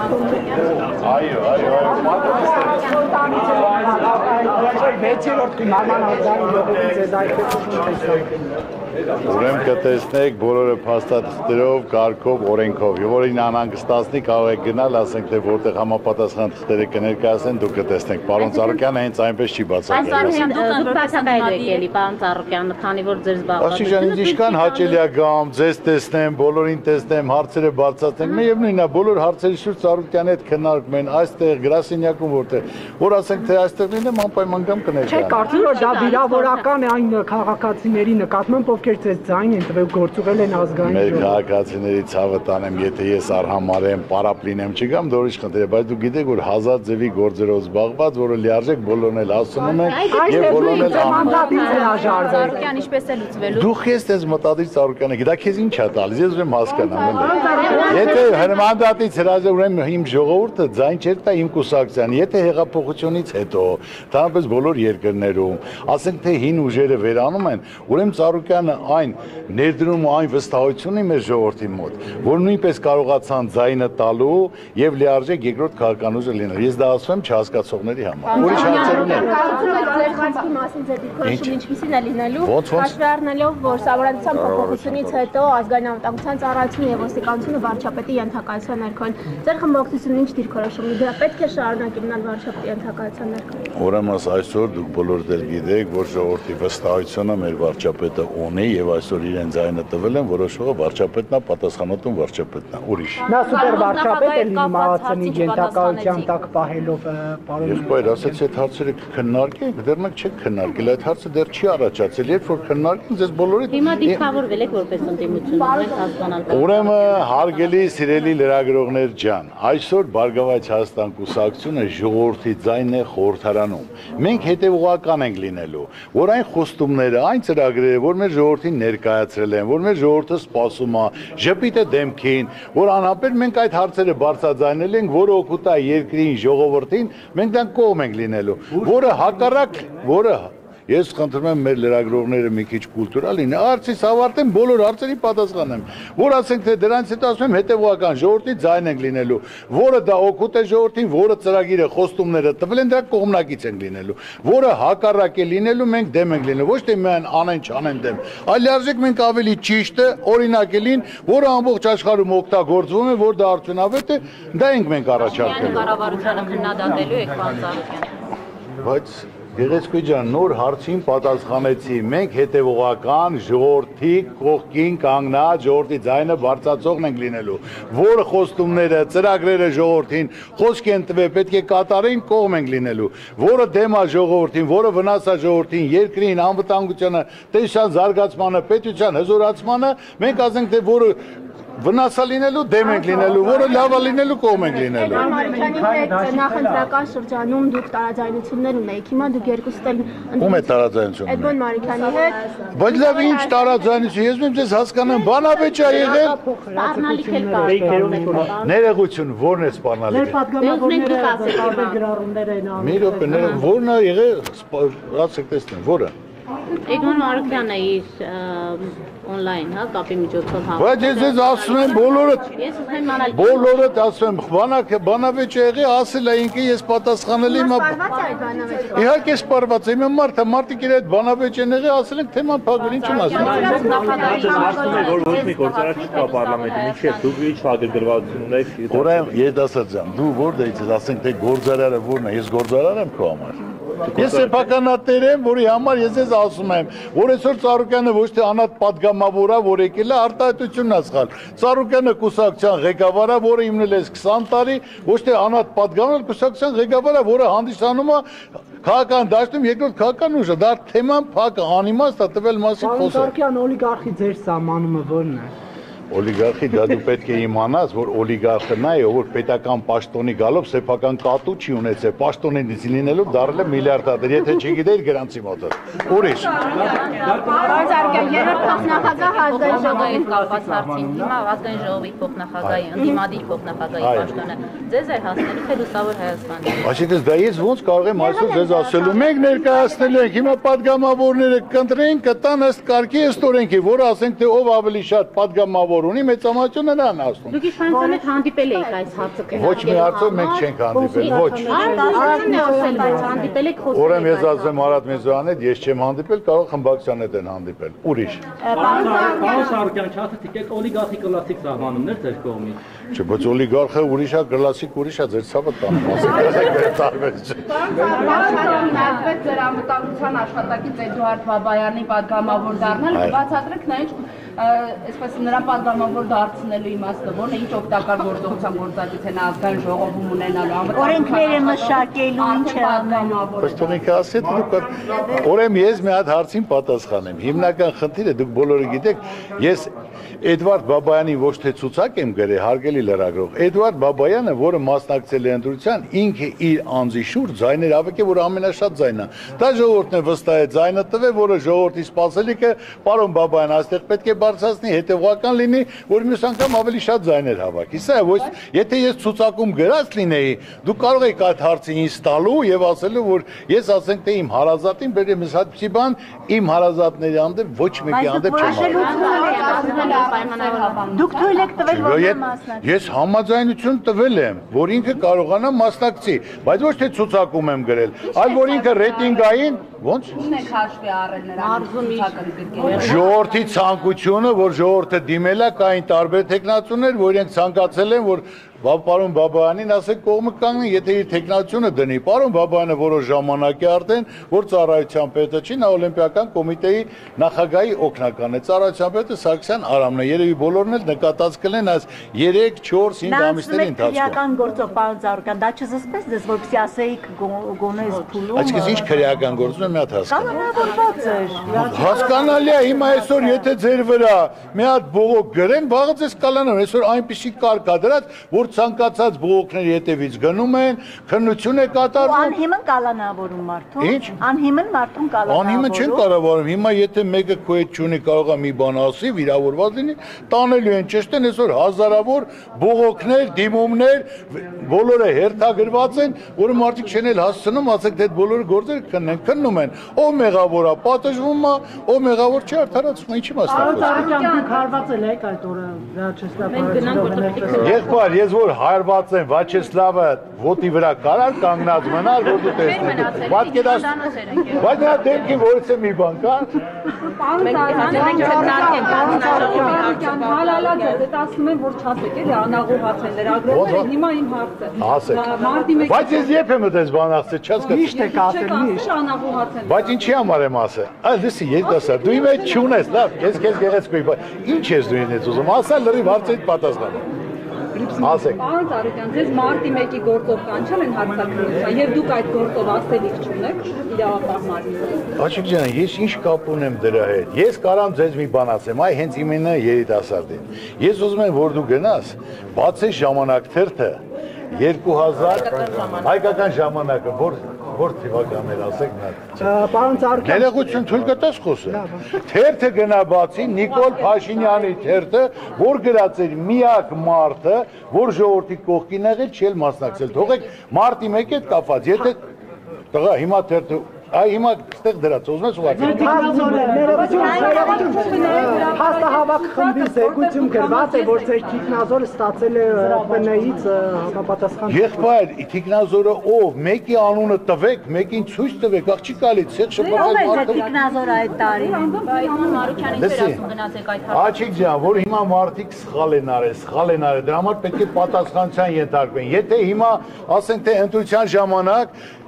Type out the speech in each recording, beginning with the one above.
Այո, այո, Ուրեմն կտեսնեք բոլորը փաստաթղթերով, կարգով, օրենքով, եւ որին անհանգստացնի կարող եք գնալ, ասենք թե որտեղ համապատասխան թղթերը կներկայացնեն, դուք կտեսնեք։ Պարոն Ծառուկյանը հենց այնպես չի բացատրել։ Դուք բացատրել եկելի, պարոն Ծառուկյան, քանի որ ձեր Աշիջան, ինձ ինչքան հաճելի է գամ, ձեզ տեսնեմ, բոլորին տեսնեմ, հարցերը բարձրացնենք։ Միևնույնն է, բոլոր հարցերի շուրջ Ծառուկյանի հետ քննարկում են, այստեղ գրասենյակում որտեղ, որ ասենք թե այստեղ լինեմ անպայման գամ կներկայանամ։ Չէ, կարծում եմ դա վիրավորական է այն քաղաքացիների նկատմամբ, ովքեր ձեզ ձայն են տվել, գործուղել են ազգային Մեր քաղաքացիների ցավը տանեմ, եթե ես արհամարեմ, պարապ լինեմ, չգամ դորիշ խնդրեմ, բայց դու գիտեք, որ հազար ձևի գործերով զբաղված, որը լիարժեք բոլորն էլ ասում են, եւ բոլորն էլ մանդատից հրաժարվել։ Ծառուկյան ինչպես է լուծվելու։ Դու ես տես մտածիր Ծառուկյանը, դա քեզ ինչ է տալիս, ես ուրեմն հասկանամ։ Եթե մանդատից հրաժարվել, ուրեմն իմ ժողովուրդը ձայն չէր տա իմ կուսակցության, եթե հեղափոխությունից հետո, դրանպես բոլոր երկրներում, ասենք թե հին ուժերը վերանում են, ուրեմն Ծառուկյանը այն ներդրում ու այն վստահությունն է մեր ժողովրդի մոտ, որ նույնպես կարողացան ձայնը տալու եւ լիարժեք երկրորդ քաղաքական ուժը լինել։ Ես դա ասում եմ չհասկացողների համար։ Ուրիշ հարցեր ունեմ։ Ձեր խնդրի մասին ձեր դիրքորոշումը ինչպիսին է լինելու, հաշվի առնելով, որ Սահմանադրության փոփոխությունից հետո ազգային անվտանգության ծառայությունը եւ ոստիկանությունը վարչապետի ենթակայության ներքո են։ Ձեր խմբակցությունն ինչ դիրքորոշում ունի, դա պետք է շարունակի մնալ վարչապետի ենթակայության ներքո։ Ուրեմն այսօր դուք բոլորդ էլ գիտեք, որ ժողովրդի վստահությունը մեր վարչապետը ունի եւ այսօր իրեն ձայնը տվել են, որոշողը վարչապետն է, պատասխանատուն վարչապետն է, ուրիշ։ Նա սուպեր վարչապետ է լինում ԱԱՑ-ի ենթակայության տակ պահելով պարոն։ Եղբայր, ասեցի այդ հարցերը կքննարկենք, դեռ մենք չենք քննարկել, այդ հարցը դեռ չի առաջացել, երբ որ քննարկենք, ձեզ բոլորիդ Հիմա դիտավորվել եք որպես ընդդիմություն, ունենք հասկանալ։ Ուրեմն հարգելի սիրելի լրագրողներ ջան, այսօր Բարգավաճ Հայաստան կուսակցությունը ժողովրդի ձայնն է խորհրդարանում։ Մենք հետևողական ենք լինելու, որ այն խոստումները, այն ծրագրերը, որ մեր ժողովրդին ներկայացրել են, որ մեր ժողովուրդը սպասում է, ժպիտը դեմքին, որ անհապեր մենք այդ հարցերը բարձրաձայնել ենք, որը օգուտ է երկրին, ժողովրդին, մենք դրան կողմ ենք լինելու, որը հակառակ, որը Ես խնդրում եմ մեր լրագրողները մի քիչ կուլտուրա լինեն, հարցից ավարտեմ, բոլոր հարցերի պատասխանեմ, որ ասենք թե դրանից հետո ասում եմ հետևողական ժողովրդի ձայն ենք լինելու, որը դա օգուտ է ժողովրդին, որը ծրագիրը խոստումները տվել են, դրա կողմնակից ենք լինելու, որը հակառակ է լինելու, մենք դեմ ենք լինելու, ոչ թե միայն անեն չանեն դեմ, այլ լիարժեք մենք ավելի ճիշտը, օրինակելին, որը ամբողջ աշխարհում օգտագործվում է, որ դա արդյունավետ է, դա ենք մենք առաջարկելու։ Կառավարությանը քննադատելու եք, պարոն Ծառուկյան։ Բայց Գեղեցկուի ջան, նոր հարցին պատասխանեցի, մենք հետևողական ժողովրդի կողքին կանգնած ժողովրդի ձայնը բարձրացողն ենք լինելու, որը խոստումները, ծրագրերը ժողովրդին խոսք են տվել, պետք է կատարեն, կողմ ենք լինելու, որը դեմ է ժողովրդին, որը վնաս է ժողովրդին, երկրին, անվտանգությանը, տեսության զարգացմանը, պետության հզորացմանը, մենք ասենք թե որը վնասա լինելու դեմ ենք լինելու, որը լավա լինելու կողմ ենք լինելու։ Մարիքյանի հետ նախընտրական շրջանում դուք տարաձայնություններ ունեիք, հիմա դուք երկուստ էլ Ում է տարաձայնությունը։ Էդմոն Մարիքյանի հետ։ Բայց լավ ինչ տարաձայնություն, ես մեմ ձեզ հասկանամ, բանավեճ է եղել։ Սպառնալիք էլ կա։ Ներողություն, ո՞րն է սպառնալիքը։ Պատգամավորները գրառումներ են անում։ Մի րոպե, ո՞րն է եղել, ասեք տեսնեմ, որը։ Էդմոն Մարիքյանը իր on-line, հա, կապի միջոցով հաղորդել։ Բայց ես ասում եմ բոլորդ ասում եմ, բանավեճ եղի, ասել է ինքը ես պատասխանել եմ։ Իհարկե սպառված է, իմ մարդիկ իր այդ բանավեճ են եղի, ասել են թեման փակվել, ինչ եմ ասում։ Ասում է, որ ոչ մի գործարար չկա պարլամենտի միջև, դուք ինչ հագրգռվածություն ունեք։ Ուրեմն երիտասարդ ջան, դու որտեղից ես ասենք թե գործարարը ո՞րն է, ես գործարար եմ քո համար։ Ես սեփականատեր եմ, որի համար ես ես ասում եմ, որ այսօր Ծառուկյանը ոչ թե անհատ պատգամավոր է, որ եկել է արտահայտությունն է սխալ։ Ծառուկյանը կուսակցության ղեկավար է, որը հիմնել է 20 տարի, ոչ թե անհատ պատգամավոր, կուսակցության ղեկավար է, որը հանդիսանում է քաղաքական դաշտում երկրորդ քաղաքական ուժը։ Դա թեման փակ է, անիմաստ է, տվել մասին խոսքը։ Ծառուկյան օլիգարխի ձեր սահմանումը ո՞րն է։ Օլիգարխի դա դու պետք է իմանաս, որ օլիգարխը նա է, որ պետական պաշտոնի գալով սեփական կատու չի ունեցել, պաշտոնից լինելով դառել է միլիարդատեր, եթե չգիտեիր գրանցի մոտը։ Ուրիշ։ Պարոն Ծառուկյան, երրորդ փոխնախագահ ազգային ժողովի կապված հարցին, հիմա ազգային ժողովի փոխնախագահի, ընդդիմադիր փոխնախագահի պաշտոնը ձեզ էր հասնելու, թե լուսավոր Հայաստանի։ Այսինքն դա ես ոնց կարող եմ այսօր ձեզ ասելու, մենք ներկայացնելու ենք, հիմա падգամավորները կընտրեն, կտան ըստ կարգի, ըստ օրենքի, որը ասենք թե ով ավելի շատ падգամավոր որ ունի մեծամասնությունը նրան ասում։ Դուք իշխանության հետ հանդիպել եք այս հարցը քննարկելու։ Ոչ մի հարցով մենք չենք հանդիպել, ոչ։ Հանդիպել եք խոսել։ Ուրեմն ես ասում եմ Մարատ Միրզոյանի հետ ես չեմ հանդիպել, կարող Խմբակցյանի հետ են հանդիպել։ Ուրիշ։ Պարոն Սարգսյան, չասեցիք օլիգարխի կլասիկ սահմանումներ ձեր կողմից։ Չէ, բայց օլիգարխը ուրիշ է, կլասիկ ուրիշ է, ձեր ցավը տանում ասեք, տարբեր չէ։ Նայեցեք ձեր անվտանգության աշխատակից Էդուարդ Բաբայանի պատգամավոր դառնալ, բացատրեք նա ինչ այսպես նրան պատգամավոր դարձնելու իմաստը, որն է ինչ օգտակար գործողության գործադիր թե նա ազգային ժողովում ունենալու օրենքները մշակելու ինչ է անելու։ Բայց թողնենք ասի դուք ուրեմն ես մի հատ հարցին պատասխանեմ։ Հիմնական խնդիրը դուք բոլորը գիտեք, ես Էդվարդ Բաբայանին ոչ թե ցուցակ եմ գրել, հարգելի լրագրող։ Էդվարդ Բաբայանը, որը մասնակցել է ընտրության, ինքը իր անձի շուրջ ձայներ ավեք է, որ ամենաշատ ձայնն է։ Դա ժողովուրդն է վստահ ձայնը տվել, որը ժողովրդի սպասելիքը, պարոն Բաբայան, այստեղ պետք է բարձրացնի, հետևական լինի, որ մյուս անգամ ավելի շատ ձայներ հավաքի։ Սա ոչ, եթե ես ցուցակում գրած լինեի, դուք կարող եք այդ հարցը ինձ տալու եւ ասելու, որ ես ասենք թե իմ հարազատին բերեմ ես այդպիսի բան, իմ հարազատների հանդեպ ոչ մեկի հանդեպ չեմ ասում։ Դուք թույլ եք տվել որ մասնակցի։ Ես համաձայնություն տվել եմ, որ ինքը կարողանա մասնակցի, բայց ոչ թե ցուցակում եմ գրել, այլ որ ինքը ռեյտինգային, ոնց։ Ունեք հաշվի առել նրան Ժողովրդի ցանկությունը, որ ժողովուրդը դիմել է, կային տարբեր տեխնացուներ, որ իրենք ցանկացել են, որ պարոն Բաբայանին ասեք կողմը կանգնի, եթե իր տեխնացիոնը դնի։ Պարոն Բաբայանը որոշ ժամանակ է արդեն, որ ծառայության պետը չի, նա օլիմպիական կոմիտեի նախագահի օգնական է։ Ծառայության պետը Սարգսյան Արամն է, երևի բոլորն էլ նկատած կլեն այս 3-4-5 ամիսների ընթացքում։ Քրեական գործով պարոն Ծառուկյան, դա չզսպեց դες որպեսզի ասեիք գոնե փուլում։ Այսինքն ինչ քրեական գործում է մի հատ հասկանալ։ Կանոնավորված էր։ Հասկանալի է, հիմա այսօր եթե ձեր վրա մի հատ բողոք գրեն, վաղը ձեզ կալանան, այսօր այնպիսի կարգ ա դրած, որ ցանկացած բողոքների հետևից գնում են, քննություն է կատարվում։ Անհիմն կալանավորում մարդուն։ Ինչ։ Անհիմն մարդուն կալանավորում։ Անհիմն չեն կառավարում։ Հիմա եթե մեկը քո հետ չունի, կարող է մի բան ասի, վիրավորված լինի, տանելու են, ճիշտ են, այսօր հազարավոր բողոքներ, դիմումներ, բոլորը հերթագրված են, որը մարդիկ չեն էլ հասցնում, ասեք թե այդ բոլորը գործերը քննում են։ Ով մեղավոր է, պատժվում է, ով մեղավոր չի, արդարացվում է, ինչի մասնակցում։ Ծառուկյան դուք հարվածել եք այդ օրը Վիաչեսլավ Եղբայր, ես որ հարված եմ, Վաչեսլավը ոտի վրա կարար կանգնած մնալ, որ դու տեսնես։ Բայց նա դեպքին որից է մի բան կա։ Հալալած է, դա ասում են, որ չասեք, էլի անաղոհաց են լրագրողները, հիմա իմ հարցը։ Ասեք։ Բայց ես երբ եմ դες բան ասել, չհասկացա։ Միշտ եք ասել, միշտ։ Անաղոհաց են։ Բայց ինչի համար եմ ասել։ Այ լսի, երիտասարդ, դու իմ հետ չունես, լավ, ես քեզ գեղեցկուի, բայց ինչ ես դու ինձ ուզում, ասա լրիվ հարցերիդ պատասխան։ Ասեք։ Պարոն Ծառուկյան, ձեզ մարտի 1-ի գործով կանչել են հարցակրթության, եւ դուք այդ գործով ասելիք չունեք իրավապահ մարմինը։ Աշիկ ջան, ես ինչ կապ ունեմ դրա հետ։ Ես կարամ ձեզ մի բան ասեմ, այ հենց իմենը երիտասարդին։ Ես ուզում եմ, որ դու գնաս, բացես ժամանակ թերթը 2000 հայկական ժամանակը, որ թվականներ ասեք նա։ Պարոն Ծառուկյան։ Ներողություն, թույլ կտաս խոսը։ Թերթը գնա բացի Նիկոլ Փաշինյանի թերթը, որ գրած էր միակ մարդը, որ ժողովրդի կողքին եղել, չի էլ մասնակցել։ Թողեք մարտի 1-ի հետ կապված, եթե տղա հիմա թերթը Այ հիմա ստեղ դրած, ուզում ես ուղղակի։ Հաստահավաք խմբի զեկույցում գրված է, որ ձեր թիկնազորը ստացել է ՊՆ-ից համապատասխան։ Եղբայր, թիկնազորը ով, մեկի անունը տվեք, մեկին ցույց տվեք, աղջիկալից, ցեխ շփոթել մարդը։ Թիկնազորը այդ տարի։ Մարուչյանին դեր ասում գնացեք այդ հարցը։ Աջիկ ջան, որ հիմա մարդիկ սխալ են արել, դրա համար պետք է պատասխանության ենթարկվեն։ Եթե հիմա ասենք թե ընտրության ժամանակ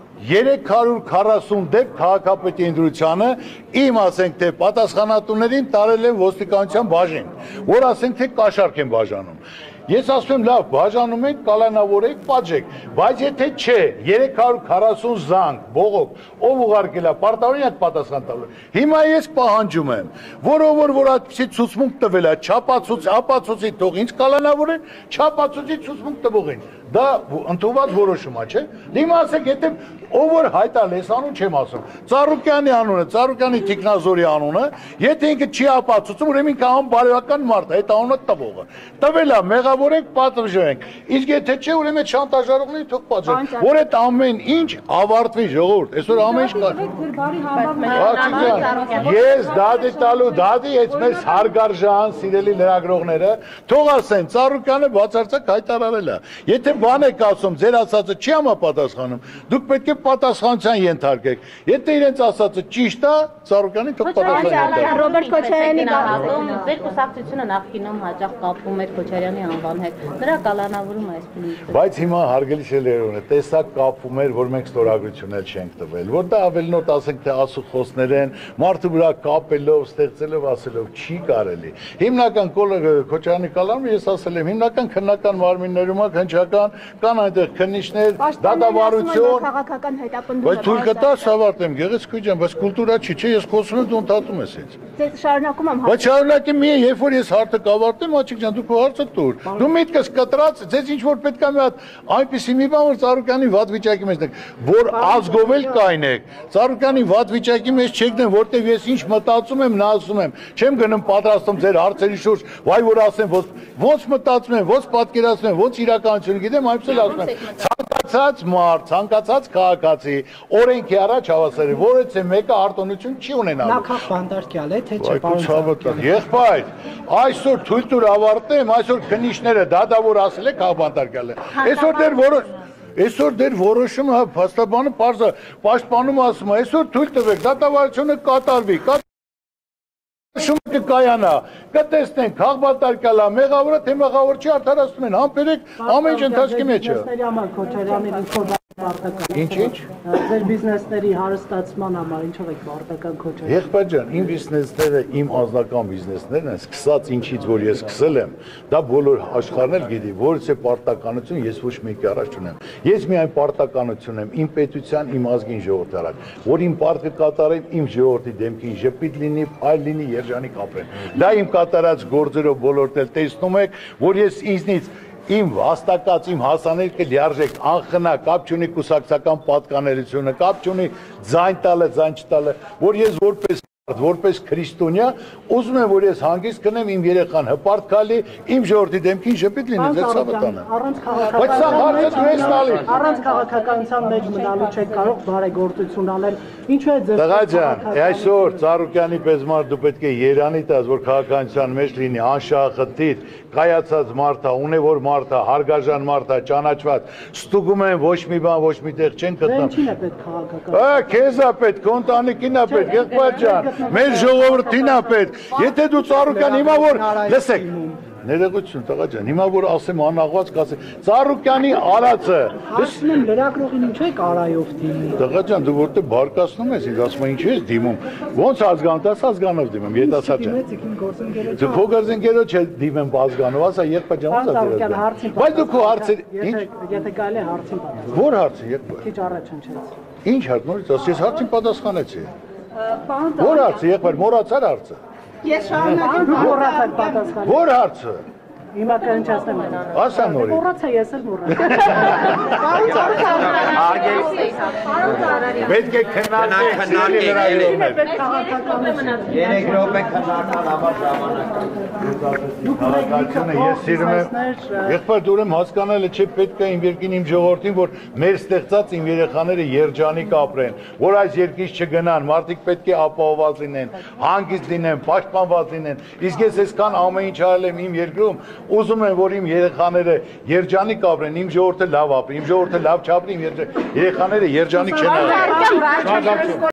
340 դեպք քաղաքապետի ընտրությանը իմ ասենք թե պատասխանատուներին տարել են ոստիկանության բաժին, որ ասենք թե կաշառք են բաժանում։ Ես ասում եմ, լավ, բաժանում ենք, կալանավորեք, պատժեք, բայց եթե չէ, 340 զանգ, բողոք, ով ուղարկել է, պարտավորյալ պատասխան տալու։ Հիմա ես պահանջում եմ, որ այդպիսի ցուցմունք տվել է, ապացուցի թող ինձ կալանավորեն, չապացուցի ցուցմունք տվողին։ Դա ընդունված որոշում է, չէ։ Հիմա ասեք, եթե ով որ հայտարարես անուն չեմ ասում, Ծառուկյանի անունը, Ծառուկյանի Տիկնազորի անունը, եթե ինքը չի ապացուցում, ուրեմն ինքը անբարոյական մարդ է, այդ անունը տվողը։ Տվել է, դատավորենք, պատժենք։ Իսկ եթե չէ, ուրեմն շանտաժարողներին թող պատժեն։ Որ այդ ամեն ինչ ավարտվի ժողովուրդ։ Այսօր ամեն ինչ Ես դատի տալու, դատի այդ մեզ հարգարժան սիրելի լրագրողները, թող ասեն, Ծառուկյանը բացարձակ հայտարարել է։ Եթե բան եք ասում, ձեր ասածը չի համապատասխանում, դուք պետք է պատասխանության ենթարկեք։ Եթե իրենց ասածը ճիշտ է, Ծառուկյանին թող պատասխանեն։ Ռոբերտ Քոչարյանի ձեր կուսակցությունը նախկինում հաճախ կապվում էր Քոչարյանի անվան հետ։ Նրա կալանավորումը այս բնույթը։ Բայց հիմա հարգելի շելերուն է, տեսակ կապվում էր, որ մենք ստորագրություն էլ չենք տվել, որ դա ավելնոտ ասենք թե ասուխոսներ են, մարդու վրա կապելով, ստեղծելով, ասելով չի կարելի։ Հիմնական Քոչարյանի կալանումը ես ասել եմ, հիմնական քննական մարմիններում հնչական կան այնտեղ քննիչներ, դատավարություն, քաղաքական հետապնդում։ բայց թույլ կտաս ավարտեմ, Գեղեցկուի ջան, բայց կուլտուրա չի, չէ, ես խոսում եմ, դու ընդհատում ես ինձ։ Ձեզ շարունակում եմ։ Բայց շարունակի մի երբ որ ես հարցը կավարտեմ, Աչիկ ջան, դու քո հարցը տուր։ Դու միտքս կտրած, ձեզ ինչ որ պետք է մի հատ այնպեսի մի բան որ Ծառուկյանի վատ վիճակի մեջ եք, որ ազգով էլ կայնեք։ Ծառուկյանի վատ վիճակի մեջ չեք դեմ, որտեվ ես ինչ մտածում եմ, նա ասում եմ, չեմ գնում պատրաստում ձեր հարցերի շուրջ, վայ որ ասեմ, ոնց մտածում եմ, ոնց պատկերացնում եմ, ոնց իրականություն գիտեմ, այնպես էլ ասում եմ։ Ցանկացած մարդ, ցանկացած քաղաքացի օրենքի առաջ հավասար է, որից մեկը արտոնություն չի ունենալու։ Նա քաղ բանդարկյալ է, թե չէ, պարոն։ Եղբայր, այսօր թույլ տուր ավարտեմ, այսօր քննիչները դատավոր ասել է քաղ բանդարկյալ է։ Այսօր դեր որոշումը փաստաբանը պարզ է, պաշտպանում ասում է, այսօր թույլ տվեք, դատավարությունը կատարվի, շումը կկայանա, կտեսնենք, քաղ բանդարկյալ է, մեղավորը թե մեղավոր չի արդարացնում են, համբերեք ամեն ինչ ընթացքի մեջ է։ Ինչ։ Ձեր բիզնեսների հարստացման համար ինչով եք պարտական Քոչարյան։ Եղբայր ջան, իմ բիզնեսները, իմ անձնական բիզնեսներն են, սկսած ինչից որ ես սկսել եմ, դա բոլոր աշխարհն էլ գիտի, որից է պարտականություն, ես ոչ մեկի առաջ չունեմ։ Ես միայն պարտականություն եմ իմ պետության, իմ ազգին ժողովրդի առաջ, որ իմ պարտքը կատարեմ, իմ ժողովրդի դեմքին ժպիտ լինի, այլ լինի, երջանիկ ապրեն։ Դա իմ կատարած գործերով բոլորդ էլ տեսնում եք, որ ես ինձնից իմ հաստակած իմ հասանելիքը լիարժեք անխնա կապ չունի կուսակցական պատկանելությունը, կապ չունի ձայն տալը, ձայն չտալը, որ ես որպես քրիստոնյա ուզում եմ որ ես հանգիստ կնեմ իմ երեխան հպարտ քալի, իմ ժողովրդի դեմքին ժպիտ լինի, ձեր ցավը տանը։ Առանց քաղաքականության մեջ մնալու չեք կարող բարեգործություն անել։ Ինչու է ձեր Տղա ջան, այսօր Ծառուկյանի պես մարդ դու պետք է երանի տաս, որ քաղաքականության մեջ լինի անշահախտիր, կայացած մարդ է, ունևոր մարդ է, հարգարժան մարդ է, ճանաչված, ստուգում են ոչ մի բան, ոչ մի տեղ չեն գտնում։ Ինչին է պետք քաղաքական։ Քեզ է պետք, քո ընտանիքին է պետք, եղբայր ջան, մեր ժողովրդին է պետք։ Եթե դու Ծառուկյան հիմա որ լսեք, ներողություն տղա ջան, հիմա որ ասեմ անաղված կասեմ, Ծառուկյանի արածը, ասում եմ լրագրողին ինչու եք արայով դիմում։ Տղա ջան, դու որտե բարկացնում ես, ինձ ասում ես ինչու ես դիմում։ Ոնց ազգանով, դաս ազգանով դիմում, երիտասարդ ջան։ Դու քո գործընկերոջ է դիմեմ ազգանով, ասա եղբայր ջան, ո՞նց է։ Բայց դու քո հարցեր, ինչ։ Եթե կարելի է հարցին պատասխան։ Որ հարցը եղբայր։ Քիչ առաջ հնչեց։ Ինչ հարց, նորից ասես, ես հարցին պատասխանեցի։ Որ հարցը, եղբայր, մոռացար հարցը։ Ես շարունակեմ Մոռացաք պատասխանել։ Որ հարցը։ Հիմա կհնչացնեմ։ Ասա նորից։ Մոռացա ես էլ մոռացա։ Պետք է քննարկել։ Երեք րոպե քննարկման համար ժամանակ։ Քաղաքացիությունը ես սիրում եմ։ Եղբայր դու ուրեմն հասկանալը չէ պետք է իմ երկին իմ ժողովրդին որ մեր ստեղծած իմ երեխաները երջանիկ ապրեն, որ այս երկից չգնան, մարդիկ պետք է ապահովված լինեն, հանգիստ լինեն, պաշտպանված լինեն։ Իսկ ես այսքան ամեն ինչ արել եմ իմ երկրում, ուզում եմ որ իմ երեխաները երջանիկ ապրեն, իմ ժողովուրդը լավ ապրի, իմ ժողովուրդը լավ չապրի, իմ երեխաները երջանիկ չեն ապրի։